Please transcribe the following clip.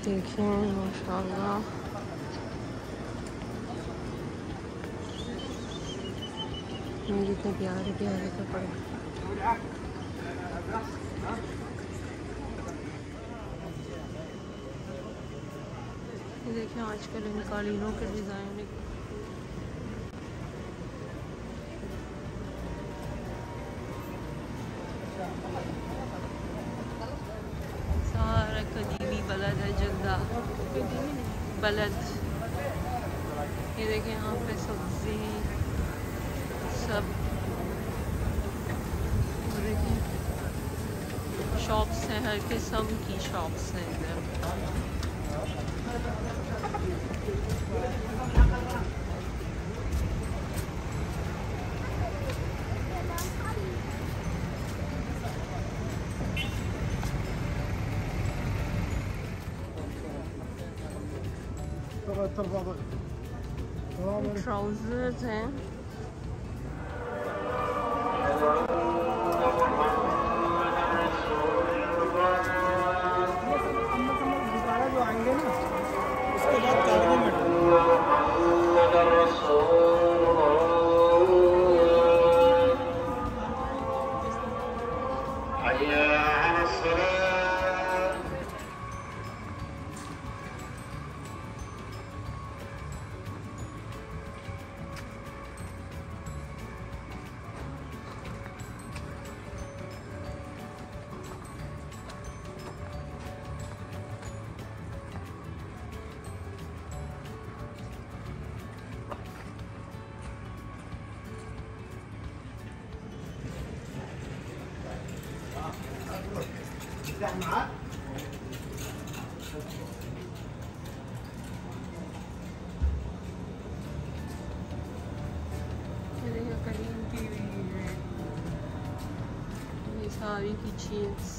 देखिए माशाल्लाह ये कितने प्यारे प्यारे कपड़े। ये देखिए आजकल इन कालीनों के डिज़ाइन सारा कदीमी बलद है जद्दा बलद। ये देखिए यहाँ पे सब्जी सब देखिए शॉप्स हैं, हर किस्म की शॉप्स हैं इधर। ट्राउजर्स हैं जो आएंगे ना उसके बाद कार्गो में करीम की भी है ये सारी की चीज़।